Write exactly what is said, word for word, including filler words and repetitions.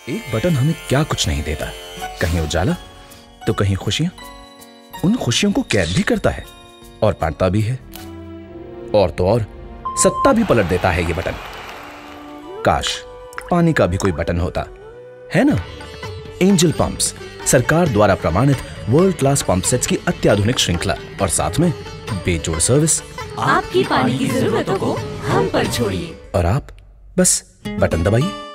एक बटन हमें क्या कुछ नहीं देता, कहीं उजाला तो कहीं खुशियां। उन खुशियों को कैद भी करता है और बांटता भी है, और तो और सत्ता भी पलट देता है ये बटन। काश पानी का भी कोई बटन होता, है ना। एंजल पंप्स, सरकार द्वारा प्रमाणित वर्ल्ड क्लास पंप सेट्स की अत्याधुनिक श्रृंखला और साथ में बेजोड़ सर्विस। आपकी पानी की जरूरतों को हम पर छोड़िए और आप बस बटन दबाइए।